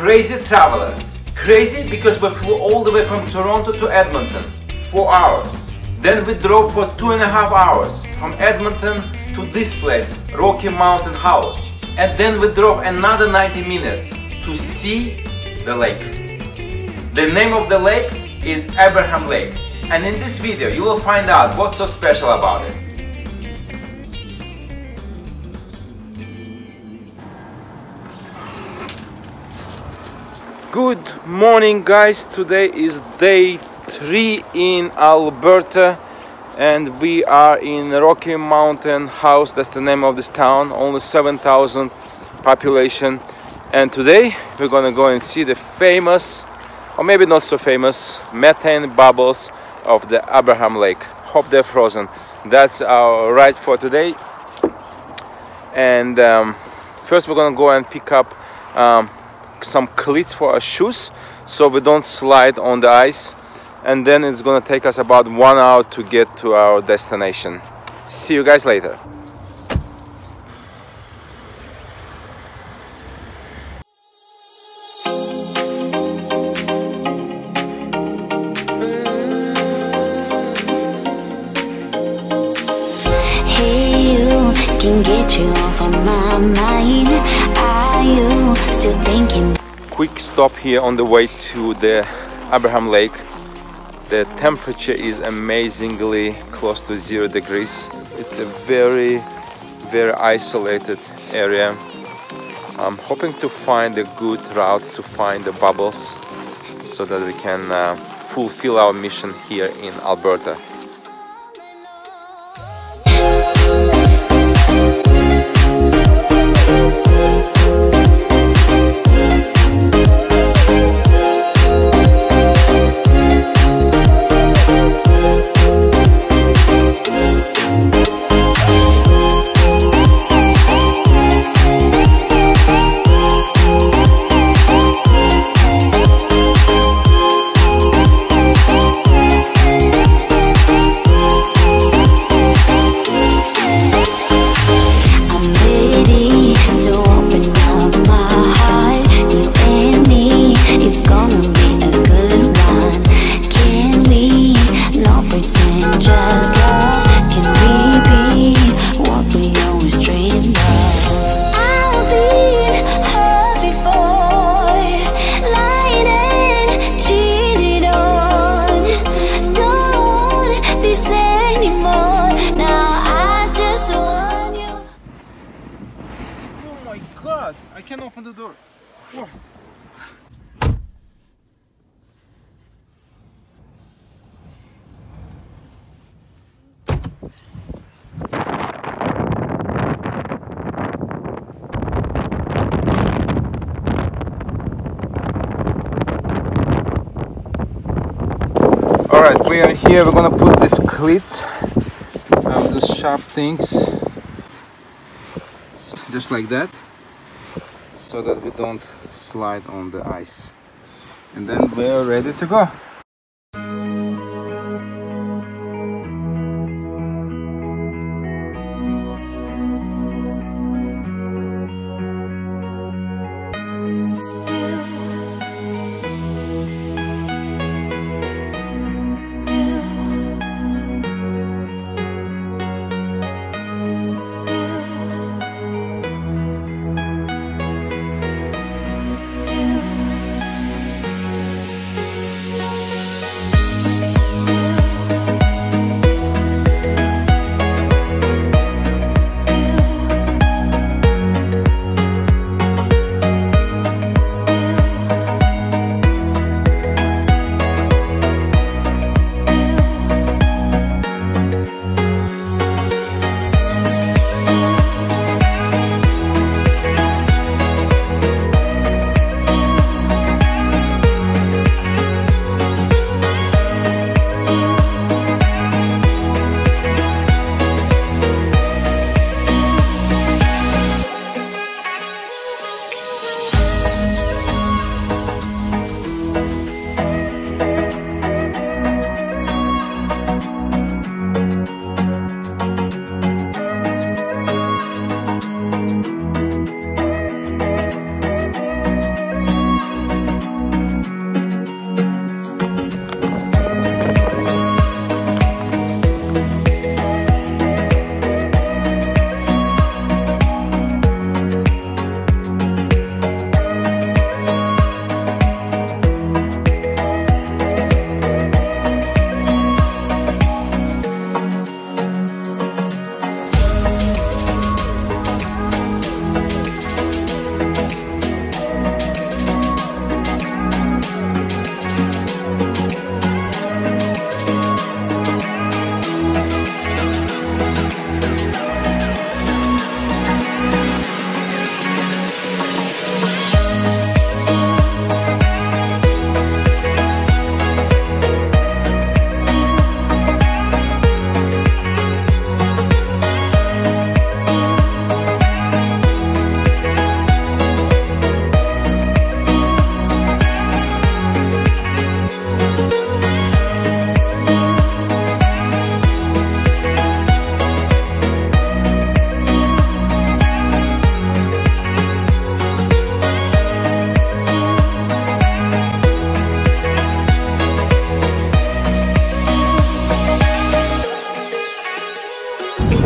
crazy travelers. Crazy because we flew all the way from Toronto to Edmonton, 4 hours. Then we drove for 2.5 hours from Edmonton to this place, Rocky Mountain House. And then we drove another 90 minutes to see the lake. The name of the lake is Abraham Lake. And in this video you will find out what's so special about it. Good morning guys, today is day 3 in Alberta and we are in Rocky Mountain House. That's the name of this town, only 7,000 population. And today we're gonna go and see the famous, or maybe not so famous, methane bubbles of the Abraham Lake. Hope they're frozen. That's our ride for today. And first we're gonna go and pick up some cleats for our shoes so we don't slide on the ice, and then it's gonna take us about 1 hour to get to our destination. See you guys later. Can get you off of my mind. Are you still thinking? Quick stop here on the way to the Abraham Lake. The temperature is amazingly close to 0 degrees. It's a very isolated area. I'm hoping to find a good route to find the bubbles so that we can fulfill our mission here in Alberta. I can't open the door. Whoa. Alright, we are here. We're gonna put these cleats, these sharp things, so just like that, so that we don't slide on the ice. And then we're ready to go.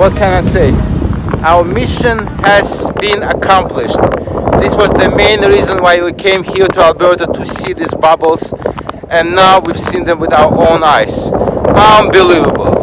what can I say? Our mission has been accomplished. This was the main reason why we came here to Alberta, to see these bubbles, and now we've seen them with our own eyes. Unbelievable.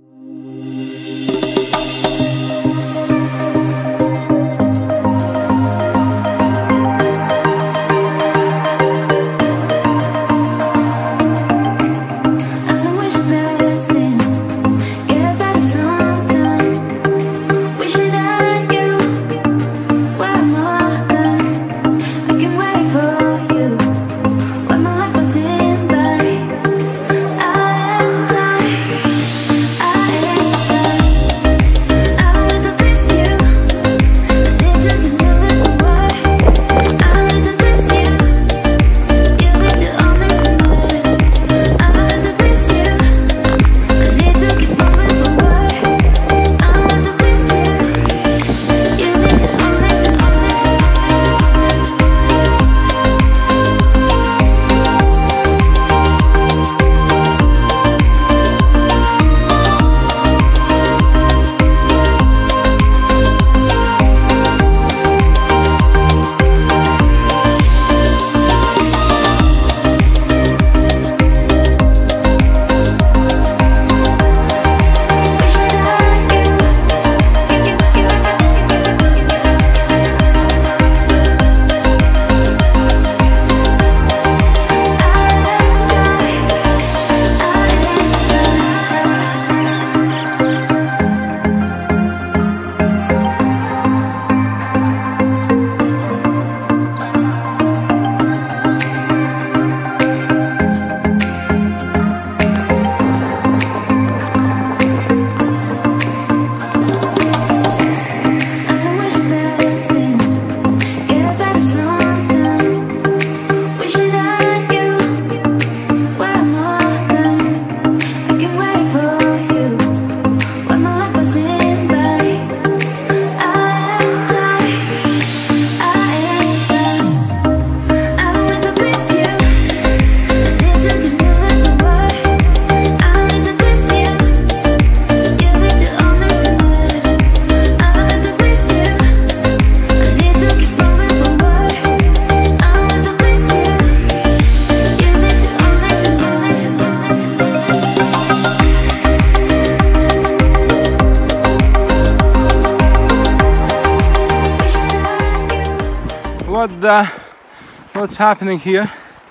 What's happening here?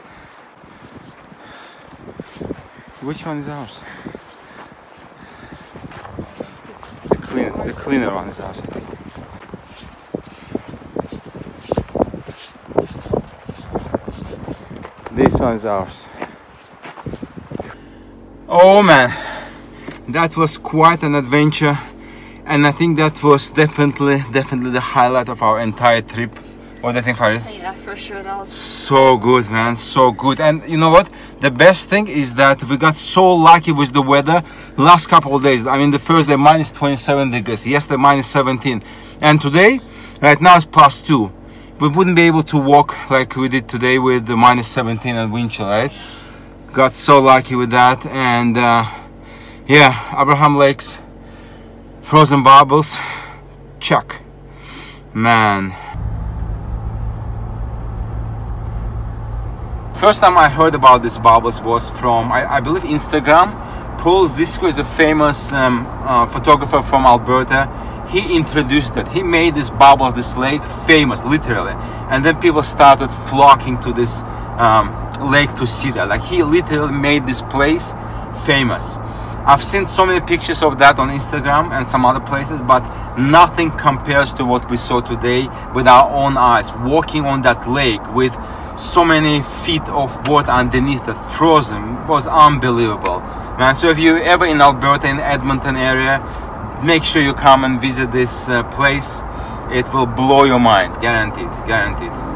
Which one is ours? The cleaner one is ours, I think. This one is ours. Oh man, that was quite an adventure, and I think that was definitely the highlight of our entire trip. What do you think, Harry? Yeah, for sure. That was so good, man. So good. And you know what? The best thing is that we got so lucky with the weather last couple of days. I mean, the first day minus 27 degrees. Yesterday minus 17. And today, right now, it's plus 2. We wouldn't be able to walk like we did today with the minus 17 and wind chill, right? Got so lucky with that. And yeah, Abraham Lakes, frozen bubbles, check. Man. First time I heard about these bubbles was from, I believe, Instagram. Paul Zisco is a famous photographer from Alberta. He introduced it. He made this bubble, this lake, famous, literally. And then people started flocking to this lake to see that. Like, he literally made this place famous. I've seen so many pictures of that on Instagram and some other places, but nothing compares to what we saw today with our own eyes. Walking on that lake with so many feet of water underneath it, frozen, was unbelievable, man. So if you're ever in Alberta, in Edmonton area, make sure you come and visit this place. It will blow your mind, guaranteed, guaranteed.